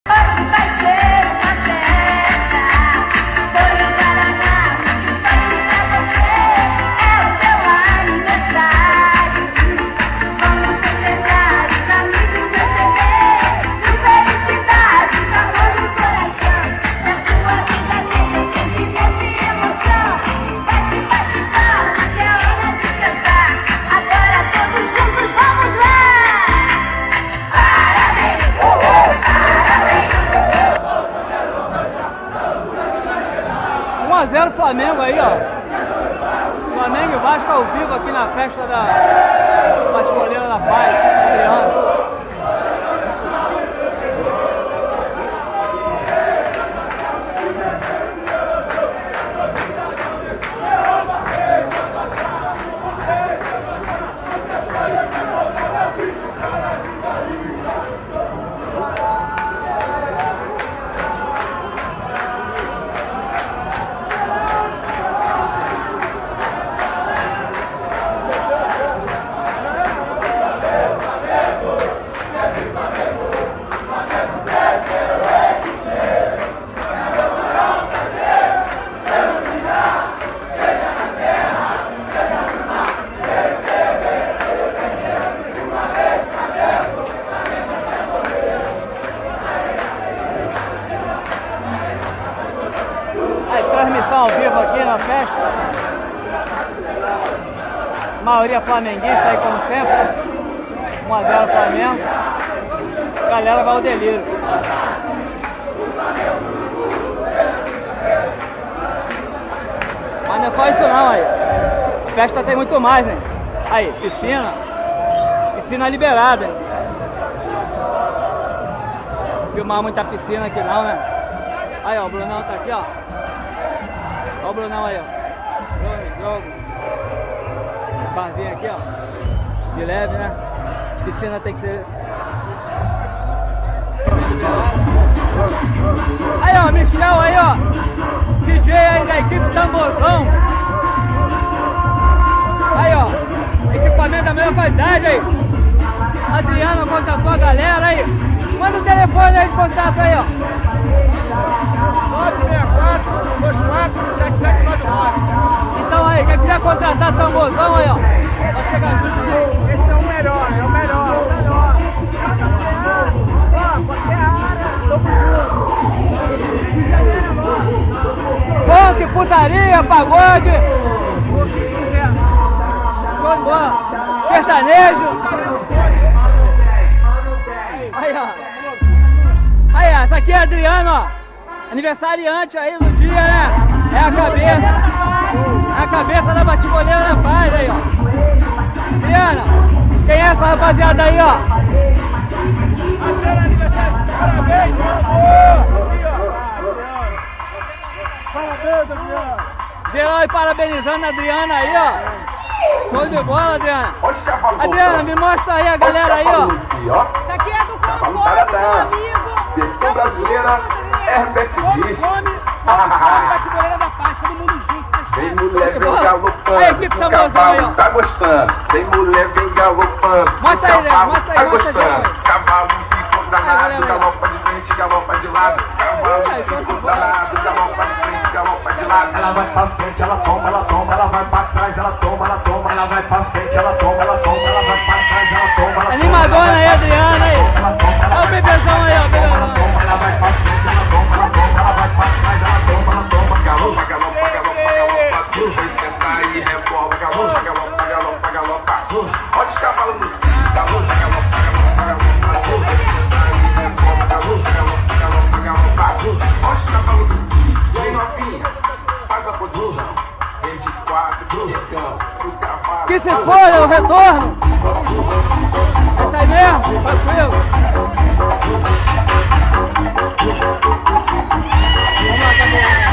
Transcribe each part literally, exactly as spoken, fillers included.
um a zero Flamengo aí, ó. Flamengo e Vasco ao vivo aqui na festa da Vascoleira da Paz, Adriano. Transmissão ao vivo aqui na festa. Maioria flamenguista aí como sempre. um a zero Flamengo. A galera vai ao delírio. Mas não é só isso não aí. A festa tem muito mais, hein? Aí, piscina. Piscina liberada, hein? Filmar muita piscina aqui não, né? Aí, ó, o Brunão tá aqui, ó. Olha o Brunão aí, ó. Jogo, jogo. Barzinho aqui, ó. De leve, né? Piscina tem que ser aí, ó, Michel aí, ó. D J aí da equipe Tamborzão. Aí, ó. Equipamento da mesma qualidade aí. Adriano contatou a galera aí. Manda o telefone aí de contato aí, ó. nove seis quatro, dois quatro, sete sete nove nove. Então aí, quem quiser contratar Tamborzão aí, ó. Vai chegar junto aí. Esse é o melhor, é o melhor, é o melhor. Cada pear, ó, qualquer área, tamo junto. Rio de Janeiro é nosso. Funk, putaria, pagode. O que quiser. Show de bola. Sertanejo. Aí, ó. Aí, ó. Essa aqui é a Adriano, ó. Aniversariante aí do dia, né? É a cabeça. É a cabeça da Vascoleira da Paz aí, ó. Adriana, quem é essa rapaziada aí, ó? Adriana, aniversário. Parabéns, meu amor. Aqui, ó. Parabéns, Adriana. Geral aí parabenizando a Adriana aí, ó. Show de bola, Adriana. Adriana, me mostra aí a galera aí, ó. Isso aqui é do Clone, meu amigo. Versão brasileira, Herbert Dias. Vascoleira da Paz, todo mundo junto. Vem mulher, vem Aí, galopando, equipe o Tamborzão aí, ó. cavalo tá gostando. Vem mulher, vem galopando, Mostra o aí, cavalo mostra aí, tá mostra aí, gostando. mostra aí. Cavalo ficou Aí, danado, galera, galopa de frente, galopa de lado. Cavalo Aí, show de ficou bola. danado, galopa de frente, galopa de lado. Ela vai pra frente, ela toma, ela toma, ela vai pra trás, ela toma, ela toma, ela vai pra frente, ela toma, ela toma, ela vai pra trás, ela toma, ela toma. Animadona aí, Adriana aí. Olha o bebezão aí, ó, bebezão. Ela vai pra frente, ela toma, ela toma, ela vai pra trás, ela toma, ela toma. Galopa, galopa, galopa, galopa, tu vai sentar e rebola. Galopa, galopa, galopa, galopa. Olha os cavalos no cio. Galopa, galopa, galopa, galopa. Tu vai sentar e rebola. Galopa, galopa, galopa, galopa. Olha os cavalos no cio. Vem novinha, faz a posição. Vem de quatro, então, os cavalos. Que se for, é o retorno. É isso aí mesmo, tranquilo. Vamos lá, caminhar.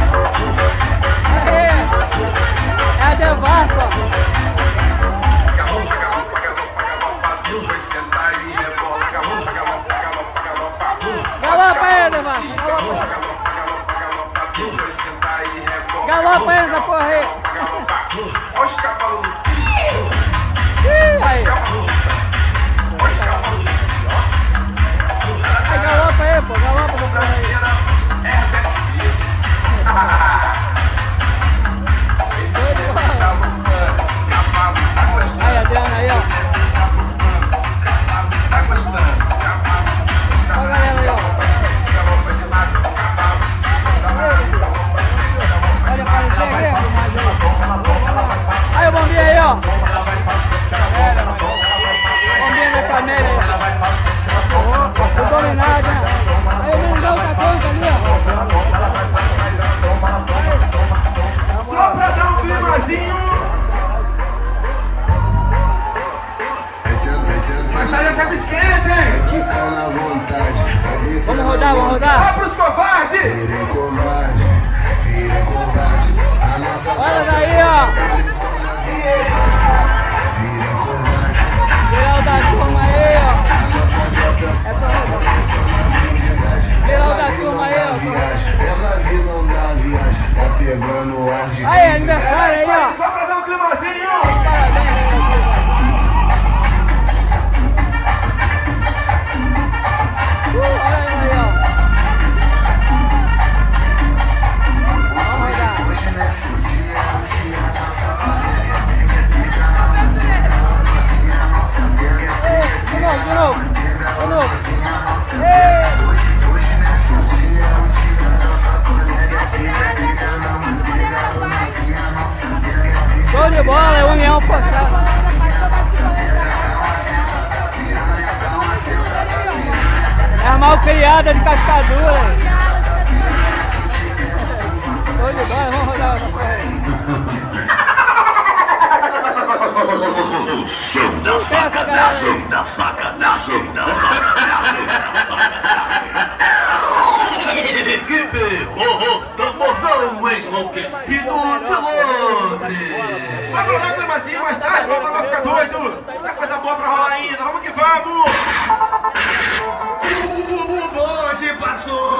Aê, é a Devassa. Galopa, galopa, galopa, galopa. Tu vai sentar e rebola. Galopa, galopa, galopa, galopa. Galopa aí, Devassa. Galopa. Galopa, galopa, galopa. Tu vai sentar e rebola. Galopa aí, essa porra aí. Olha os cavalos no cio. Ih, aí. Aí, galopa aí, pô. rodar, vamos rodar. Vai pros covardes! Olha daí, ó. Viral da turma aí, ó. É pra rodar. Viral da turma aí, ó. Aí, aniversário aí, ó. Só pra dar um climazinho! Parabéns, né, uh, olha aí, ó. Vamos rodar. De novo, de novo. De novo. Ei. Show de bola, é união forçada. É a mal criada de cascadura. Show de bola, vamos rodar essa porra aí. Show da sacanagem, show da sacanagem, show da sacanagem. Equipe Rorô Tamborzão enlouquecido de Londres. Vai pra dar um climazinho mais tarde, vamos pra ficar doido! Tem coisa boa pra rolar ainda, vamos que vamos! O bonde passou.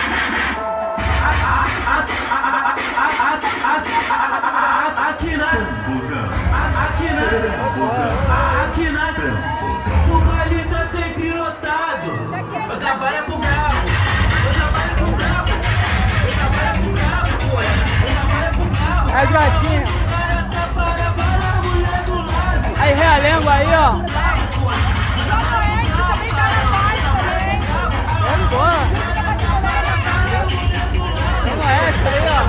Aqui na Aqui na Aqui na o baile tá sempre lotado. Eu trabalho com carro. Eu trabalho com carro. Eu trabalho com carro, pô. Eu trabalho com carro. É gatinha. Aí, realengo aí, ó. Vamos embora. Vamos essa aí, ó.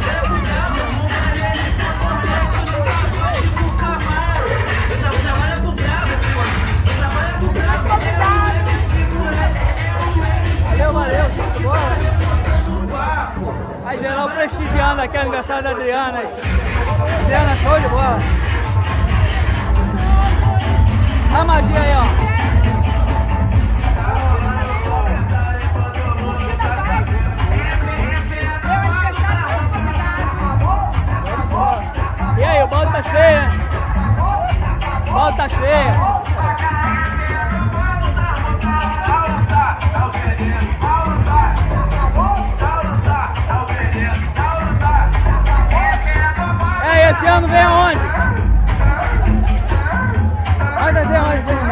Valeu, valeu, show de bola. Aí, geral prestigiando aqui o aniversário da Adriana. Adriana, show de bola. A magia aí, ó. E aí, o balde tá cheio, hein? O balde tá cheio. É, esse ano vem aonde? Onde vem, onde vem?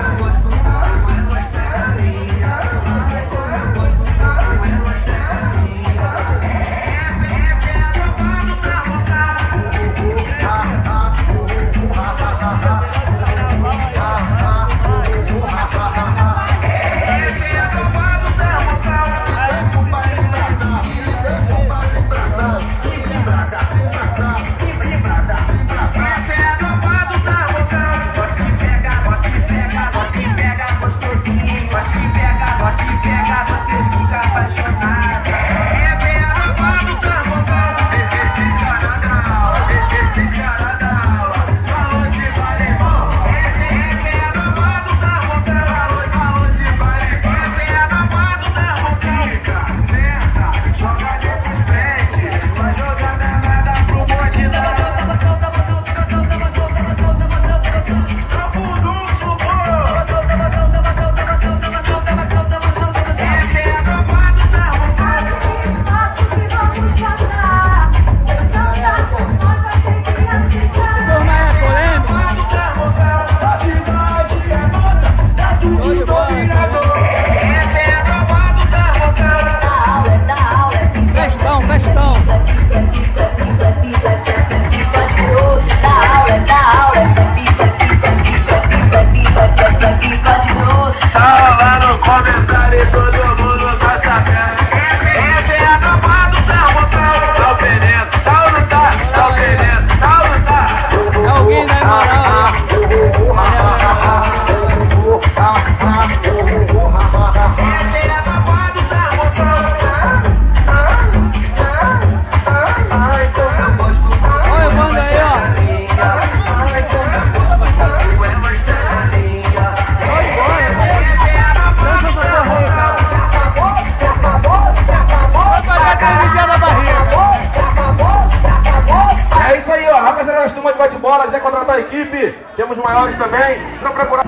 equipe, temos maiores também. Não procurar.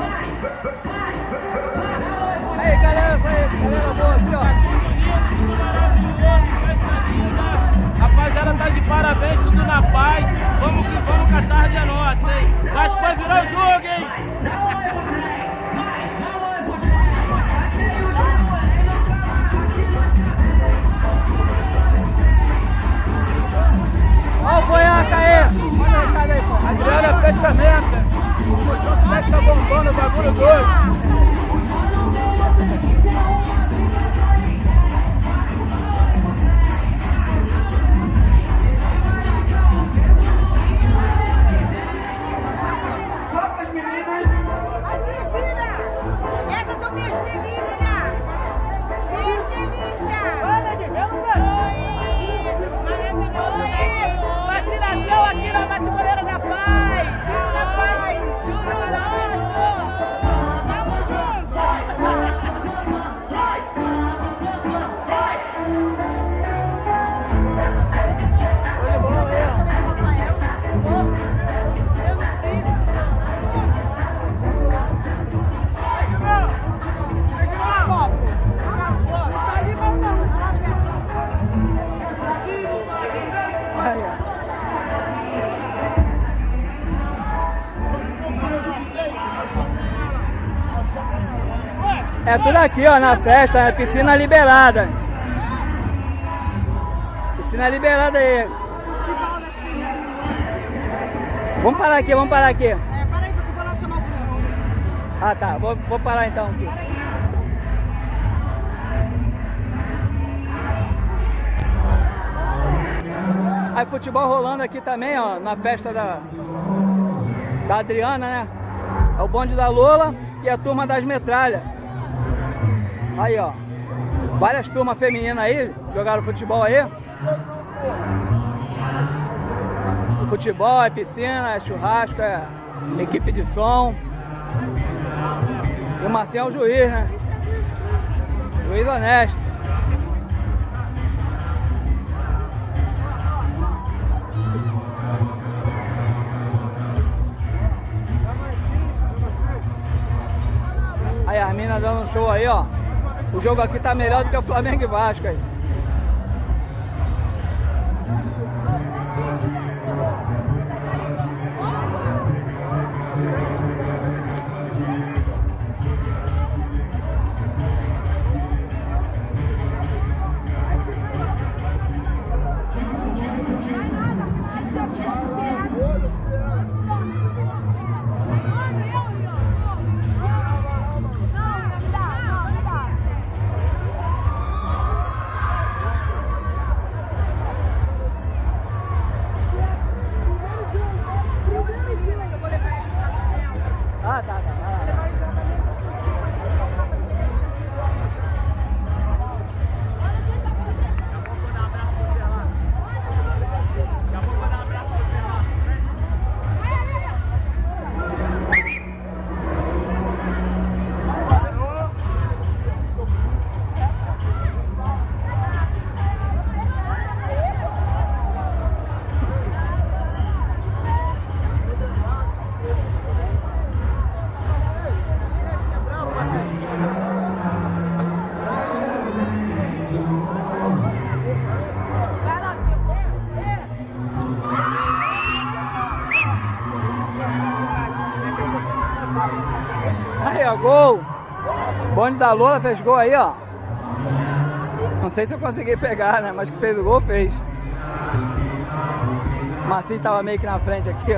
Aí, galera, isso aí, galera boa aqui, ó. Rapaziada, tá de parabéns, tudo na paz. Vamos que vamos, que a tarde é nossa, hein? Mas pode virar o jogo, hein? Olha o Boiaca aí! Manda o recado aí, pô. Adriano é fechamento. O conjunto desta bombando o bagulho doido. Essas são minhas delícias! Minhas delícias! Maravilhoso! Vacinação aqui na Bate-Boleira da Paz! Da Paz! Tudo nosso! Tamo junto! É tudo aqui, ó, na festa, né? Piscina liberada. Piscina liberada aí. Vamos parar aqui, vamos parar aqui. É, para aí, porque eu vou lá chamar o Bruno. Ah, tá. Vou, vou parar então aqui. Aí futebol rolando aqui também, ó, na festa da, da Adriana, né? É o bonde da Lola e a turma das metralhas. Aí, ó. Várias turmas femininas aí, jogaram futebol aí. O futebol é piscina, é churrasco, é equipe de som. E o Marcinho é o juiz, né? Juiz honesto. Aí as minas dando um show aí, ó. O jogo aqui tá melhor do que o Flamengo e Vasco aí. Ah, tá, tá, tá. Aí, ó, gol! Bonde da Lola fez gol aí, ó. Não sei se eu consegui pegar, né? Mas que fez o gol, fez. O Marcinho tava meio que na frente aqui, ó.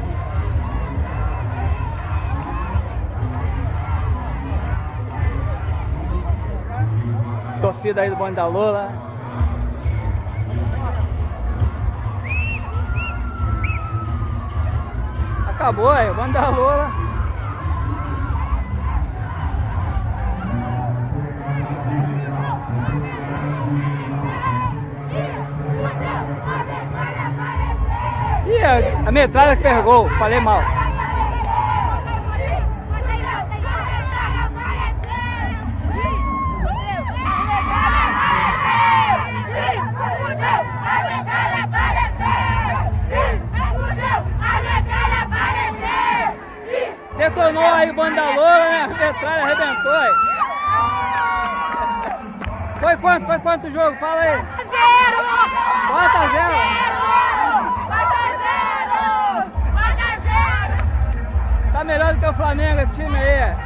Torcida aí do Bonde da Lola. Acabou aí, o Bonde da Lola. Ih, a metralha que fez gol, falei mal. nó aí, banda loura, né? A metralha arrebentou aí. Foi quanto? Foi quanto o jogo? Fala aí. quatro a zero! quatro a zero! quatro a zero! Tá melhor do que o Flamengo esse time aí.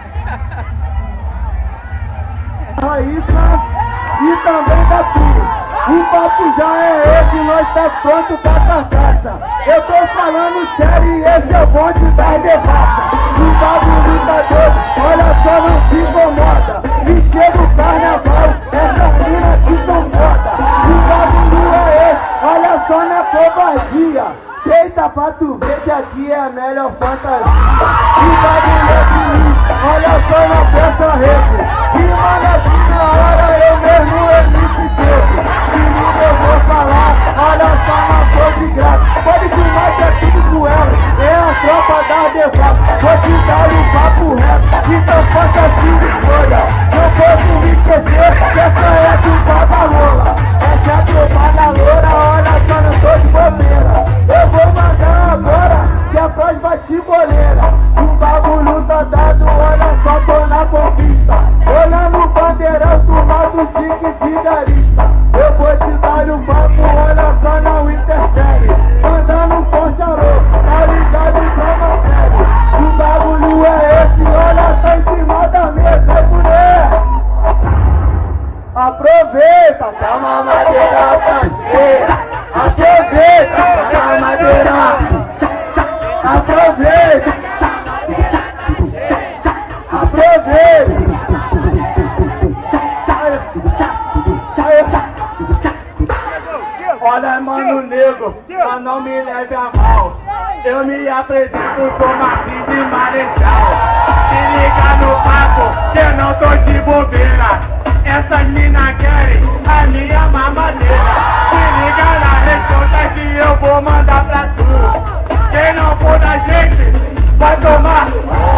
Raíssa e também daqui. O papo já é esse, nós tá pronto pra carcaça. Eu tô falando sério e esse é o bonde das devassa. O bagulho tá doido, olha só, não se incomoda. Me chega o carnaval, essas minas aqui são foda. O bagulho é esse, olha só na covardia. Deita pra tu ver que aqui é a melhor fantasia. O bagulho é sinistro, olha só na peça rede. E mano, aqui na hora eu mesmo eu me fiquei. Eu vou falar, olha só na cor de graça. Pode filmar que é tudo com ela, é a tropa da devassa. Vou te dar um papo reto, então faça assim de escolha. Não posso me esquecer que essa é a tropa da loura. Essa é a tropa da loura, olha só, não tô de bobeira. Eu vou mandar agora, que a voz bate boleira. O bagulho tá dado, olha só, tô na conquista. Olhando o bandeirão, turma do tique vigarista. Eu vou te dar um papo, olha só, não interfere. Mandando um forte alô, tá ligado em trama sério. O bagulho é esse, olha, tá em cima da mesa, é mulher. Aproveita, que a mamadeira tá cheia. Aproveita, que a mamadeira. Aproveita. Aproveita. Olha, mano, nego, mas não me leve a mal. Eu me apresento, sou Marquinhos de Marechal. Se liga no papo, que eu não tô de bobeira. Essas minas querem a minha mamadeira. Se liga na resposta que eu vou mandar pra tu. Quem não for da gente, vai tomar.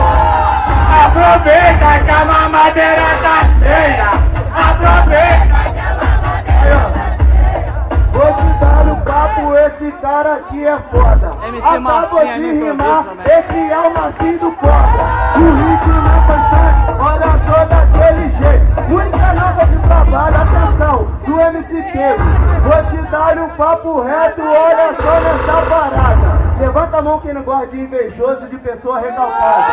Aproveita que a mamadeira tá cheia. Aproveita que a mamadeira tá cheia. Vou te dar o papo, esse cara aqui é foda. Acabou de rimar, esse é o Marcinho do Cobra. O ritmo é constante, olha só daquele jeito. Música nova de trabalho, atenção, do M C Queiro. Vou te dar um papo reto, olha só nessa parada. Levanta a mão quem não gosta de invejoso, de pessoa recalcada.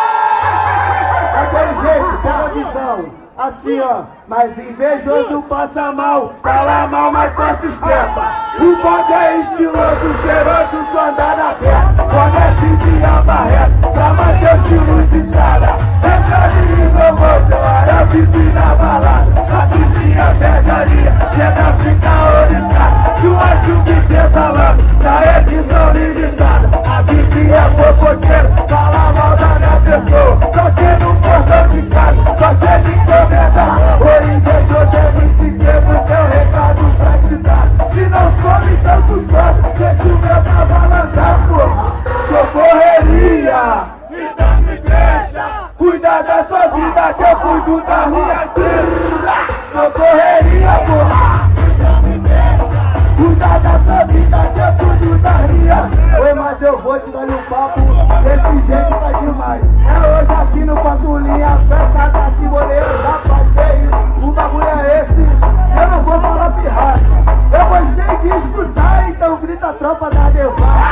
Daquele jeito, pega a visão. Assim ó, mas invejoso passa mal, fala mal, mas só sustenta. O bonde é estiloso, cheiroso, só andar na perna. Quando é cinza e abarreta, pra manter o estilo de cara. Entra de inovou, seu área vive na balada. A vizinha pega ali, chega a ficar oriçada. Sua chuva pensalando, na edição limitada. A vizinha fofoqueira, fala mal da minha pessoa. Só que no portão de casa, só chega em comenta. Oi, invejoso, é me seguir pro teu recado pra te dar. Se não some, tanto sobe, deixa o meu cavalo andar, porra. Sou correria, vida me deixa. Cuida da sua vida que eu cuido da minha vida. Sou correria, porra. Vida me deixa. Cuida da sua vida que eu cuido da minha. Oi, mas eu vou te dar um papo, desse jeito tá demais. É hoje aqui no Pantulinha, festa da Cimoleiro, rapaz, que é isso? O bagulho é esse, eu não vou falar pirraça. Eu gostei de escutar, então grita a tropa da devassa.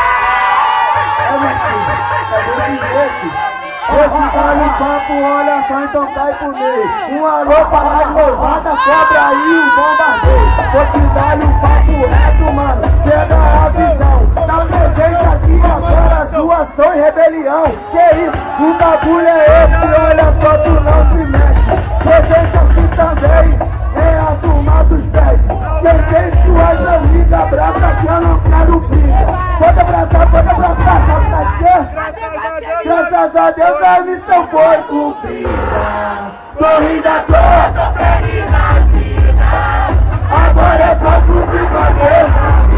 É, meu filho, é desse jeito. Vou te dar um papo, olha só, então cai por meio. Um alô para a louvada, cobra aí o bombardeio. Vou te dar um papo reto, mano, pega a visão. Tá presente aqui agora, doação e rebelião. Que isso, o bagulho é esse, olha só, tu não se mexe. Presente aqui também, é a turma dos pés. Quem tem suas amigas, abraça que eu não quero briga. Pode abraçar, pode abraçar, sabe pra quê? Graças a Deus a missão foi cumprida. Tô rindo à toa, tô feliz na vida. Agora é só cruz e fazer.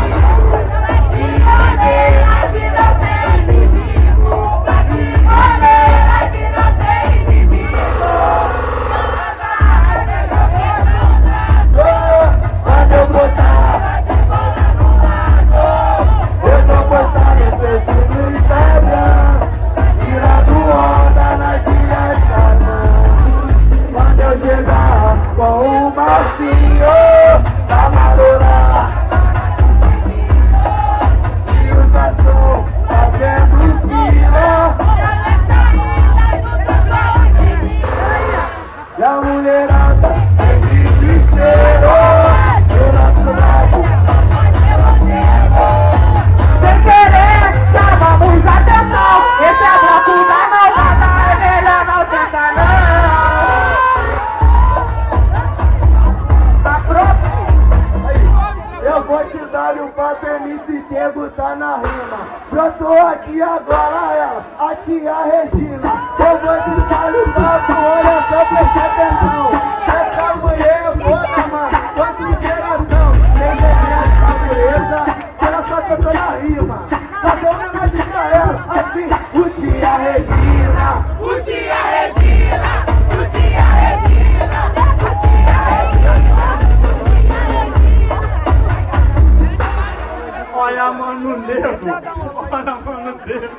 Pra te morrer, a vida tem inimigo. Pra te morrer, a vida tem inimigo. Quando eu botar, eu vou postar no Facebook e no Instagram. Tira do dar o papo, M C Tego tá na rima. Brotou aqui agora ela, a tia Regina. Eu vou te dar o papo, olha só, presta atenção. Essa mulher é foda, mano, consideração. Nem desenha de natureza, ela só cantou na rima. Fazer uma homenagem pra ela, assim, o tia Regina. O tia Regina, o tia Regina, o tia Regina. Olha, mano, negro, olha, mano, negro.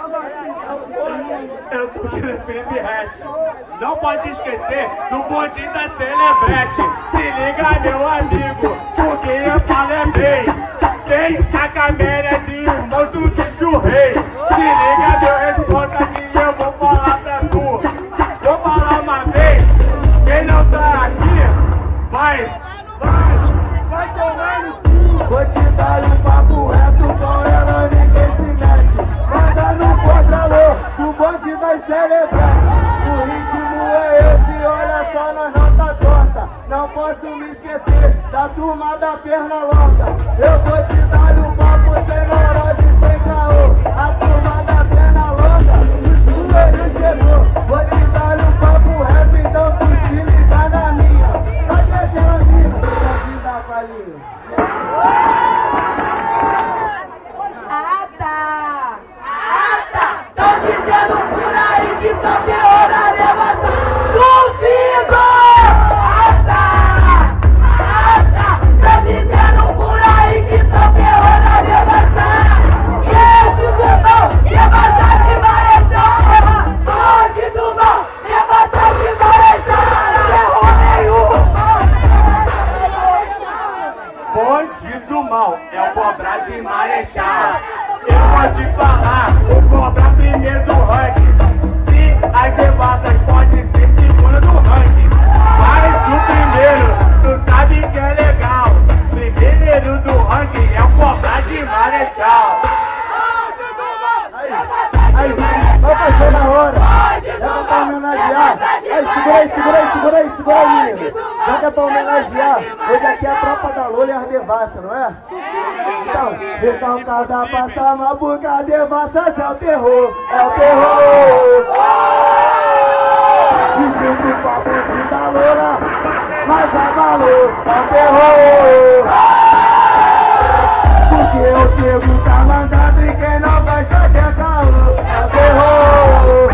Eu tô querendo Felipe Red. Não pode esquecer do bonde da Celebrete. Se liga, meu amigo, porque eu falei bem. Tem a câmera de irmão do bicho rei. Se liga, meu responsa que eu vou falar pra tu. Vou falar uma vez. Quem não tá aqui, vai, vai, vai tomar no cu. Vou te dar um papo reto, com ela ninguém se mete. Manda no controlô, o bonde das celebrantes. O ritmo é esse, olha só, nós não tá torta. Não posso me esquecer da turma da perna longa. Eu vou te dar um papo sem neurose e sem caô. A turma da perna longa, os joelhos chegou. Vou te dar um papo reto, então tu se liga na minha. Cadê aquela mina? Pra vida, Palinho. Ah tá, ah tá, tão dizendo por aí que só terror na elevação. Duvido! Ah tá, ah tá, tão dizendo por aí que só terror na elevação. E esse do mal, levanta de marechal. Onde do mal, levanta de marechal. Terror nenhum. Bonde do mal é o Cobra de Marechal. Eu vou te falar, o Cobra primeiro do ranking. Se as devassas podem ser segunda do ranking, mas o primeiro, tu sabe que é legal. Primeiro do ranking é o Cobra de Marechal. Aí, vai fazer na hora. Já pra homenagear. Aí, segura aí, segura aí, segura aí, segura aí, menino. Já que é pra homenagear, hoje aqui é a tropa da Lola e as devassas, não é? Então, então cada passa uma boca, devassas é o terror, é o terror. Vivendo com a bonde da Lola, mas a valor é o terror. Porque o Tego tá mandando e quem não gosta quer caô, é o terror.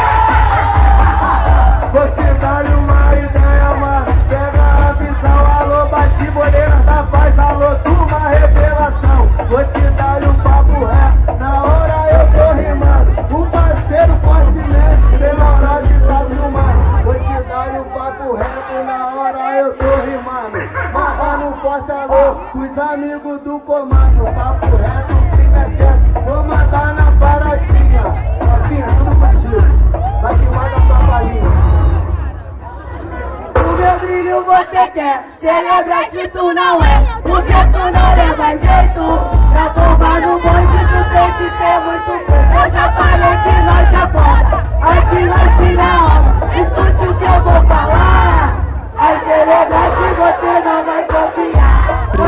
Vou te dar uma ideia, mano, pega a visão. Alô, bate boleira da paz, alô, turma revelação. Vou te dar um papo reto, na hora eu tô rimando. O parceiro fortemente, sem neurose tá filmando. Vou te dar um papo reto, na hora eu tô rimando. Marra no forte alô, os amigos do comando. Papo reto, o crime é peça, vou mandar na paradinha. Assim, tudo contigo, vai que manda pra Palinha. O meu brilho você quer, celebrate tu não é, porque tu não leva jeito. Pra tomar no bonde tu tem que ter muito pouco. Eu já falei que nós é foda, aqui nós tira onda. Escute o que eu vou falar, a celebrate você não vai confiar.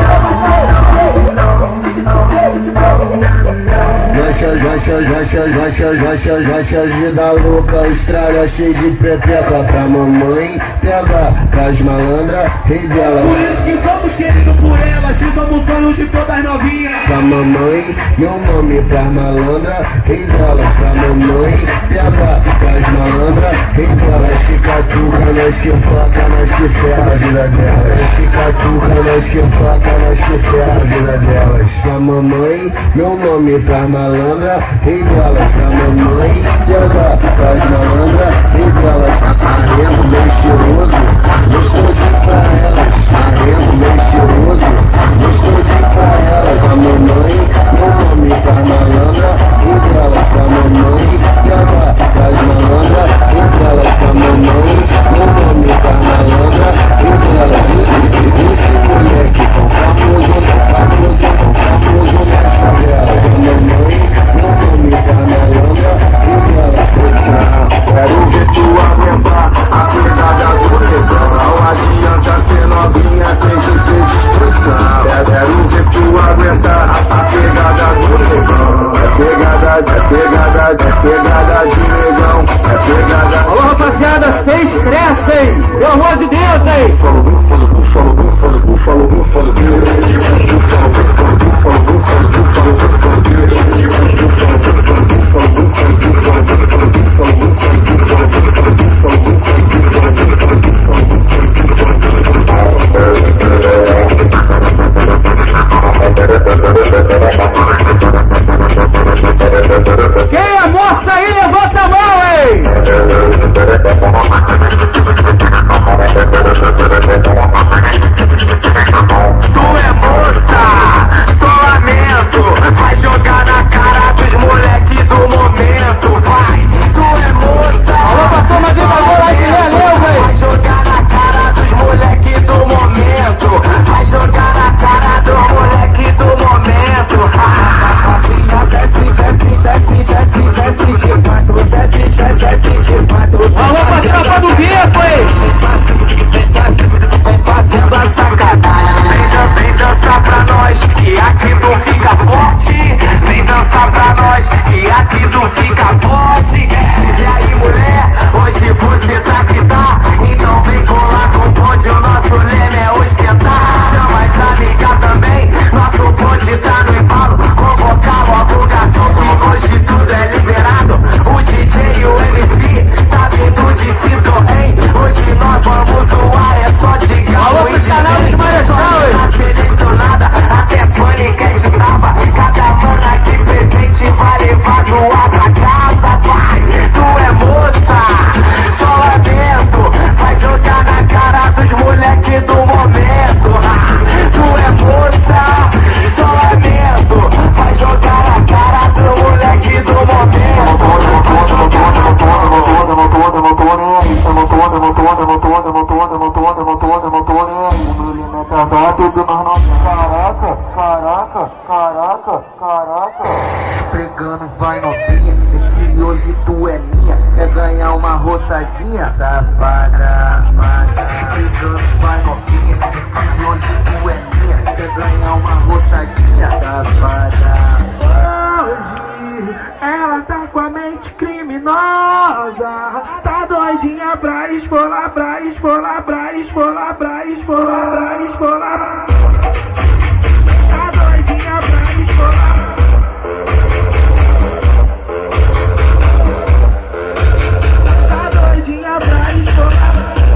Jocha, jocha, jocha, jocha, jocha, jocha, vida louca, estrada cheia de pepeca pra mamãe, pega pras malandras, revela. Por isso que somos queridos por elas, que somos sonhos de todas novinhas. Pra mamãe, meu nome pras malandras, revela. Pra mamãe, pega pras malandras, revela. Nós que catuca, nós que foca, nós que ferra a vida delas. Nós que catuca, nós que foca, nós que ferra a vida delas. Pra mamãe, meu nome pras malandras, revela. Pra mamãe, pega pras malandras, revela. Arrendo bem cheiroso, gostou de ir pra elas. Arrendo bem cheiroso, gostou de ir pra elas. Pra mamãe, meu nome pras malandras, revela. Pra mamãe, pega pras malandras, revela. Pra mamãe, meu nome pras malandras, revela. Esse moleque tão famoso, tão famoso, tão famoso nas favelas. Pra mamãe, meu nome pras malandras, revela. Quero ver tu aumentar a cuidada do redão. Não adianta ser novinha, tem que ser disposição. Caraca, caraca, caraca, caraca. Pregando vai novinha, é que hoje tu é minha. Quer ganhar uma roçadinha? Safada, safada. Pregando vai novinha, é que hoje tu é minha. Quer ganhar uma roçadinha? Safada. Hoje ela tá com a mente criminosa. Tá doidinha pra esfolar, pra esfolar, pra esfolar, pra esfolar, pra esfolar. Tá doidinha pra esfolar. Tá doidinha pra esfolar.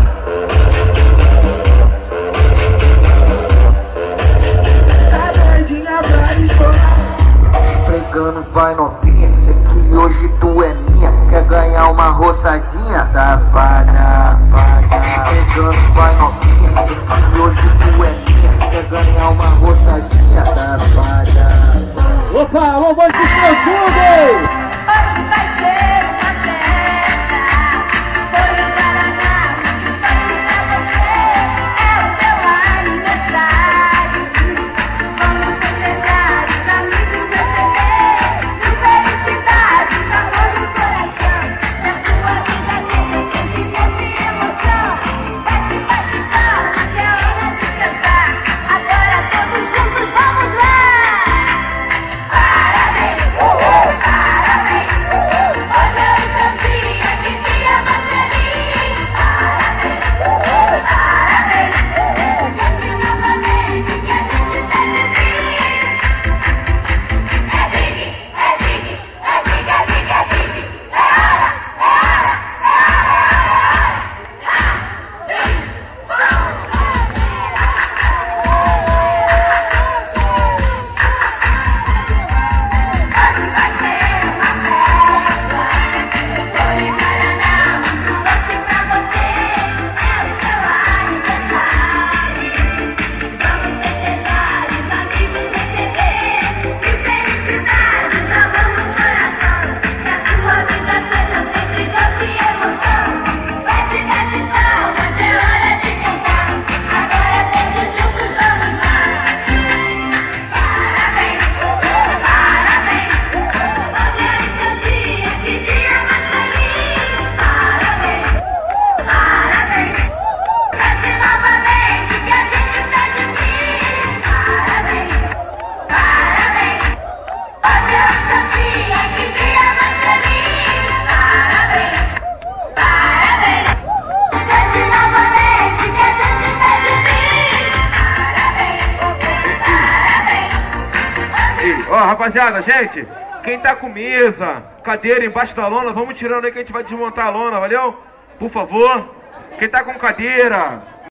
Tá doidinha pra esfolar. Pregando vai novinha, é que hoje tu é minha. Quer ganhar uma roçadinha? Safada, safada. Pregando vai novinha, é que hoje tu é minha. Quer ganhar uma roçadinha? Safada. Opa, alô, voz do seu tudo! Hoje vai ser uma festa. Foi no Paraná, vai ser pra você. É o seu aniversário. Vamos festejar, os amigos receber. Mil felicidades, amor no coração. Que a sua vida seja sempre doce e emoção. Bate, bate palmas, que é hora de cantar. Agora todos juntos vamos lá. Parabéns, parabéns. Hoje é o seu dia, que dia mais feliz. Parabéns, parabéns. Cante novamente que a gente tá feliz. É Big, é Big, é Big, é Big, é Big. É hora, é hora, é hora, é hora. Hoje vai ser uma festa. Foi no Paraná, muito doce pra você. É o seu aniversário. Vamos festejar, os amigos receber. Que felicidades, amor no coração. Que a sua vida seja sempre doce e emoção. Bate, bate palmas, é hora de cantar. Agora todos juntos vamos lá. Parabéns, parabéns. Hoje é o seu dia, que dia mais feliz. Parabéns, parabéns. Cante novamente que a gente pede fim. Parabéns, parabéns. Hoje é o seu dia, que dia mais feliz. Parabéns, parabéns. Cante novamente que a gente pede fim. Parabéns, parabéns. Ó, rapaziada, gente, quem tá com mesa, cadeira embaixo da lona, vamos tirando aí que a gente vai desmontar a lona, valeu? Por favor. Quem tá com cadeira,